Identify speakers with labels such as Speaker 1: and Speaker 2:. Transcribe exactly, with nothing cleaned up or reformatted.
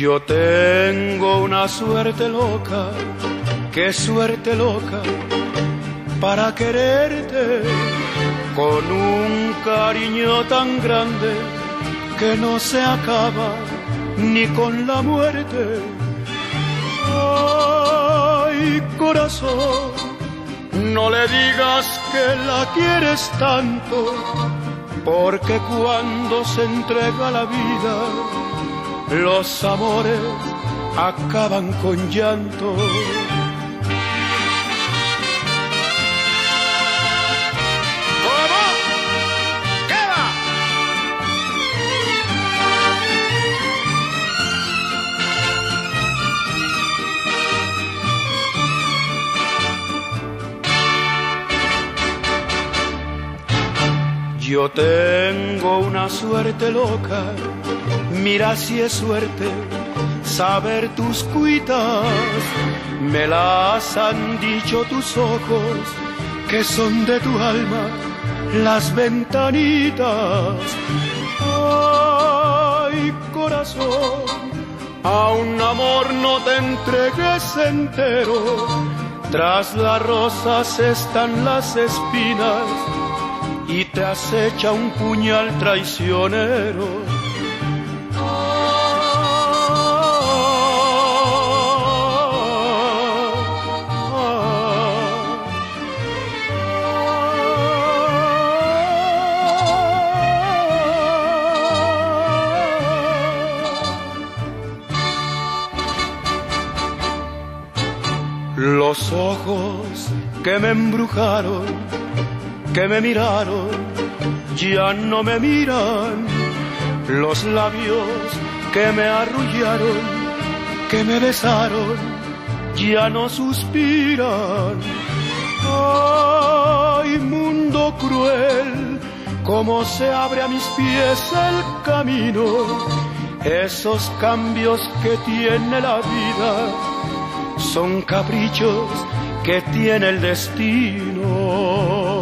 Speaker 1: Yo tengo una suerte loca, qué suerte loca, para quererte con un cariño tan grande que no se acaba ni con la muerte. Ay, corazón, no le digas que la quieres tanto, porque cuando se entrega la vida, los amores acaban con llanto. ¿Cómo? ¿Qué va? Yo tengo una suerte loca, mira si es suerte saber tus cuitas, me las han dicho tus ojos, que son de tu alma las ventanitas. Ay, corazón, a un amor no te entregues entero, tras las rosas están las espinas y te acecha un puñal traicionero. Los ojos que me embrujaron, que me miraron, ya no me miran. Los labios que me arrullaron, que me besaron, ya no suspiran. Ay, mundo cruel, cómo se abre a mis pies el camino. Esos cambios que tiene la vida son caprichos que tiene el destino.